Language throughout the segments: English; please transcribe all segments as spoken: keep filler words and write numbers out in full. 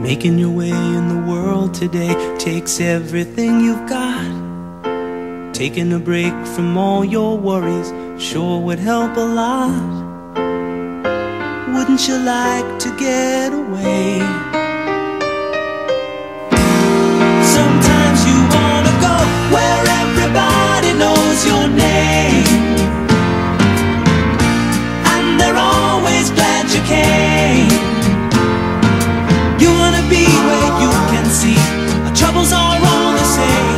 Making your way in the world today takes everything you've got. Taking a break from all your worries sure would help a lot. Wouldn't you like to get away? Sometimes you wanna go where everybody knows your name, and they're always glad you came. You wanna be where you can see our troubles are all the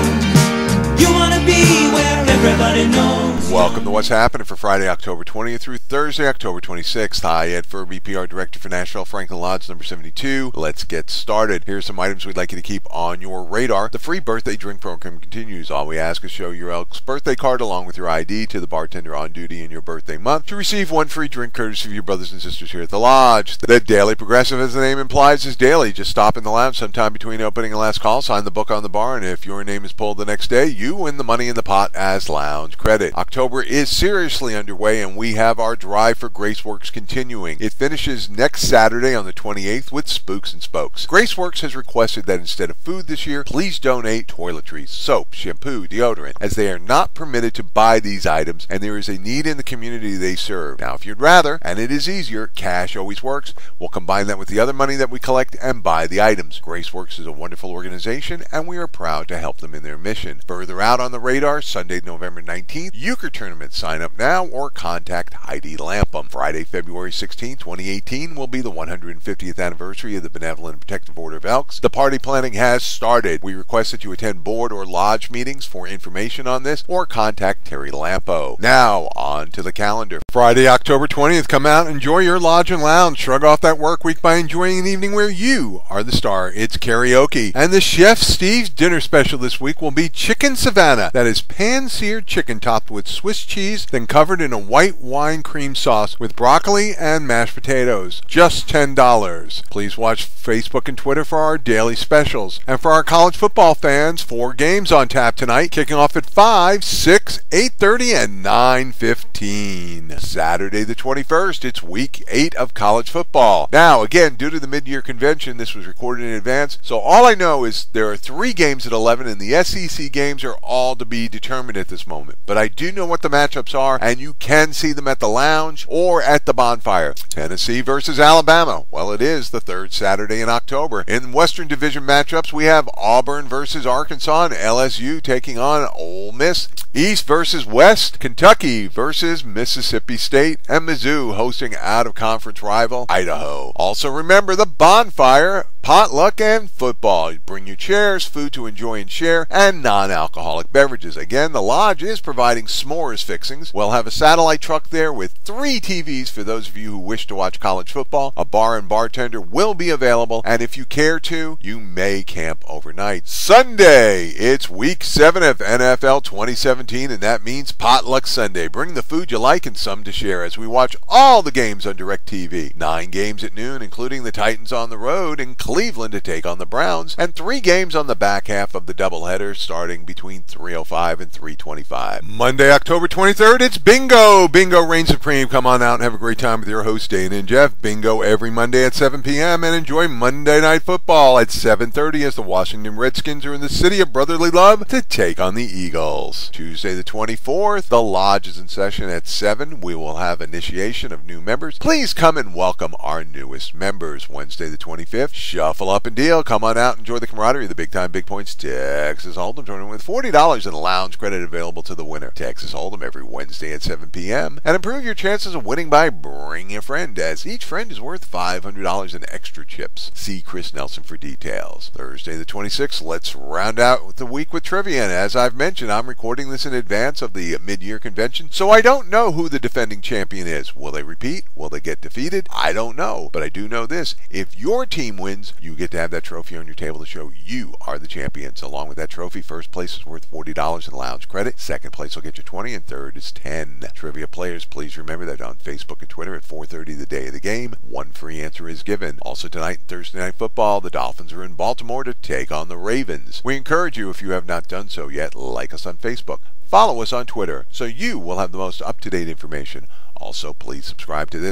same. You wanna be where everybody knows. Welcome to What's Happening for Friday, October twentieth through Thursday, October twenty-sixth. Hi, Ed Furby, P R Director for Nashville-Franklin Lodge number seventy-two. Let's get started. Here's some items we'd like you to keep on your radar. The free birthday drink program continues. All we ask is show your Elks birthday card along with your I D to the bartender on duty in your birthday month to receive one free drink courtesy of your brothers and sisters here at the Lodge. The Daily Progressive, as the name implies, is daily. Just stop in the lounge sometime between opening and last call, sign the book on the bar, and if your name is pulled the next day, you win the money in the pot as lounge credit. October is seriously underway, and we have our Drive for Graceworks continuing. It finishes next Saturday on the twenty-eighth with Spooks and Spokes. Graceworks has requested that instead of food this year, please donate toiletries, soap, shampoo, deodorant, as they are not permitted to buy these items, and there is a need in the community they serve. Now, if you'd rather, and it is easier, cash always works. We'll combine that with the other money that we collect and buy the items. Graceworks is a wonderful organization, and we are proud to help them in their mission. Further out on the radar, Sunday, November nineteenth, Euchre Tournament. Sign up now or contact Heidi Lampum. Friday, February sixteenth, twenty eighteen will be the one hundred fiftieth anniversary of the Benevolent and Protective Order of Elks. The party planning has started. We request that you attend board or lodge meetings for information on this or contact Terry Lampo. Now, on to the calendar. Friday, October twentieth, come out, enjoy your lodge and lounge. Shrug off that work week by enjoying an evening where you are the star. It's karaoke. And the Chef Steve's dinner special this week will be Chicken Savannah. That is pan-seared chicken topped with Swiss cheese, then covered in a white wine cream sauce with broccoli and mashed potatoes. Just ten dollars. Please watch Facebook and Twitter for our daily specials. And for our college football fans, four games on tap tonight, kicking off at five, six, eight thirty, and nine fifteen. Saturday the twenty-first, it's week eight of college football. Now, again, due to the mid-year convention, this was recorded in advance, so all I know is there are three games at eleven, and the S E C games are all to be determined at this moment. But I do know what the matchups are, and you can see them at the lounge or at the bonfire. Tennessee versus Alabama. Well, it is the third Saturday in October. In Western Division matchups, we have Auburn versus Arkansas and L S U taking on Ole Miss. East versus West, Kentucky versus Mississippi State, and Mizzou hosting out-of-conference rival Idaho. Also remember the bonfire, potluck, and football. Bring your chairs, food to enjoy and share, and non-alcoholic beverages. Again, the Lodge is providing s'mores fixings. We'll have a satellite truck there with three T Vs for those of you who wish to watch college football. A bar and bartender will be available, and if you care to, you may camp overnight. Sunday, it's week seven of N F L twenty seventeen, and that means Potluck Sunday. Bring the food you like and some to share as we watch all the games on DirecTV. Nine games at noon, including the Titans on the road in Cleveland to take on the Browns, and three games on the back half of the doubleheader starting between three oh five and three twenty-five. Monday, October twenty-third, it's Bingo! Bingo reigns supreme. Come on out and have a great time with your hosts, Dana and Jeff. Bingo every Monday at seven p m and enjoy Monday Night Football at seven thirty as the Washington Redskins are in the city of brotherly love to take on the Eagles. Tuesday the twenty-fourth, the Lodge is in session at seven. We will have initiation of new members. Please come and welcome our newest members. Wednesday the twenty-fifth, Shuffle Up and Deal. Come on out and enjoy the camaraderie of the Big Time Big Points Texas Hold'em tournament with forty dollars in lounge credit available to the winner. Texas Hold'em every Wednesday at seven p m and improve your chances of winning by bringing a friend, as each friend is worth five hundred dollars in extra chips. See Chris Nelson for details. Thursday the twenty-sixth, let's round out the week with trivia, and as I've mentioned, I'm recording this in advance of the mid-year convention, so I don't know who the defending champion is. Will they repeat? Will they get defeated? I don't know, but I do know this. If your team wins, you get to have that trophy on your table to show you are the champions. Along with that trophy, first place is worth forty dollars in lounge credit, second place will get you twenty, and third is ten. Trivia players, please remember that on Facebook and Twitter at four thirty the day of the game, one free answer is given. Also tonight, Thursday Night Football, the Dolphins are in Baltimore to take on the Ravens. We encourage you, if you have not done so yet, like us on Facebook, follow us on Twitter, so you will have the most up-to-date information. Also, please subscribe to this,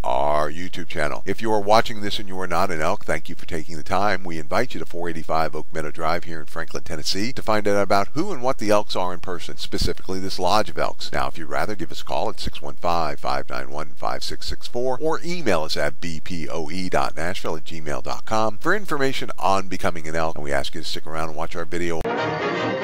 our YouTube channel. If you are watching this and you are not an Elk, thank you for taking the time. We invite you to four eighty-five Oak Meadow Drive here in Franklin, Tennessee to find out about who and what the Elks are in person, specifically this Lodge of Elks. Now, if you'd rather, give us a call at six one five, five nine one, five six six four or email us at b p o e dot nashville at gmail dot com for information on becoming an Elk, and we ask you to stick around and watch our video.